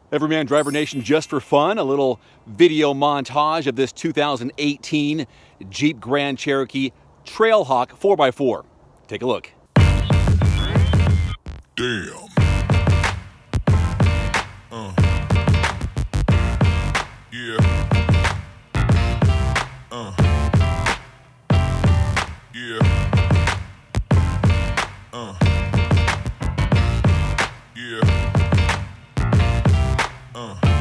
Everyman Driver Nation, just for fun, a little video montage of this 2018 Jeep Grand Cherokee Trailhawk 4x4. Take a look. Damn. Yeah. Yeah. Yeah.